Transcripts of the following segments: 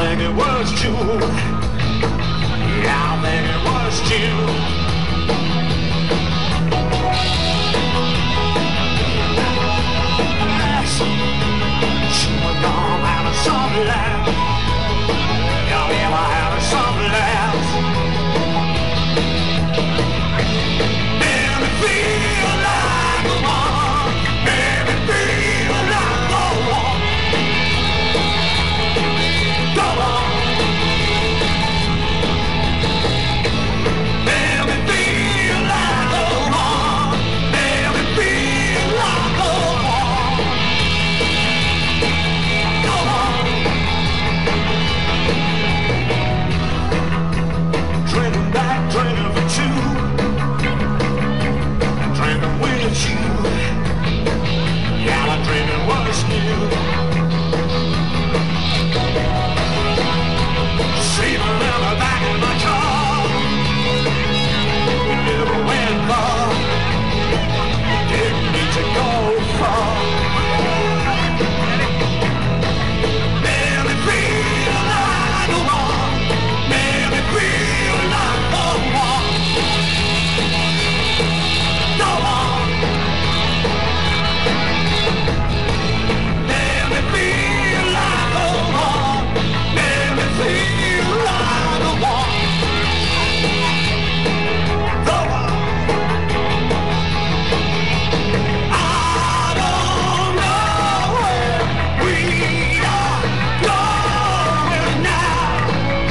think it was June. Yeah, I think it was June. Yes, she was gone having some laughs. Yeah, we were having some laughs. Made me feel like a woman. Made me feel like a woman. Go on. Made me feel like a woman. Made me feel like a woman. Go on. Drinking back, drinking for two. Drinking with you. Yeah, my drinking was new. See my number back in my car. We never went far. Didn't need to go far. Made me feel like a woman. Made me feel like a woman. No one. Made me feel like a woman. Made me feel like a woman. The one. I don't know where we are going now.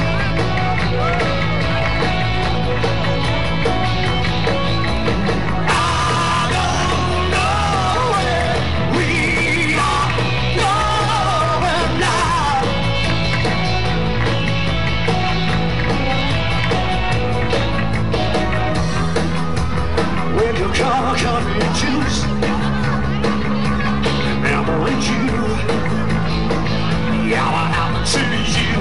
I don't know where we are going now. When you come in juice, remembering you. Yeah, what happened to you?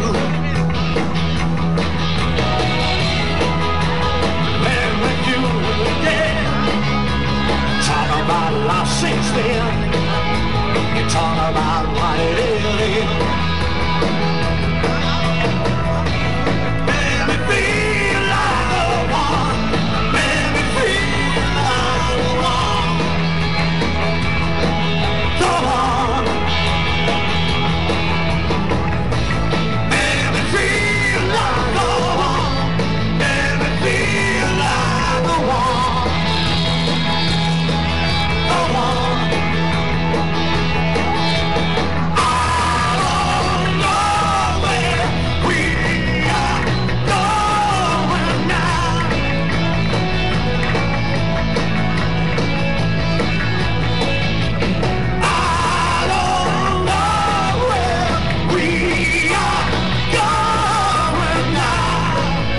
Remember you again. Talk about life since then. You talk about what it is. Made me feel like a woman. Made me feel like a woman. Go on. Made me feel like a woman. Made me feel like a woman. Go on. I don't know where we are going now. I don't know where we are going now.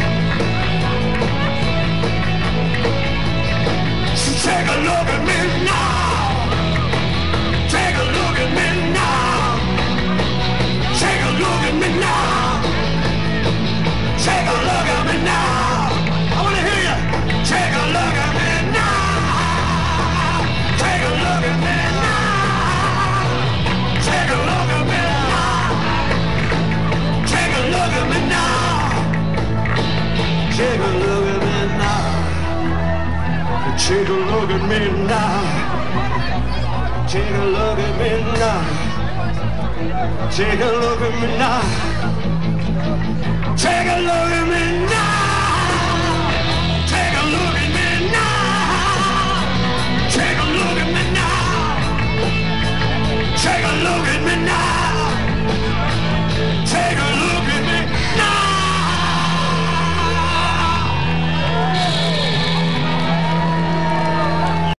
So take a look at me now. Take a look at me now. Take a look at me now. Take a look at me now. I want to hear you. Take a look at me now. Take a look at me now. Take a look at me now. Take a look at me now. Take a look at me now. Take a look at me now. Take a look at me now. Take a look at me now. Take a look at me now.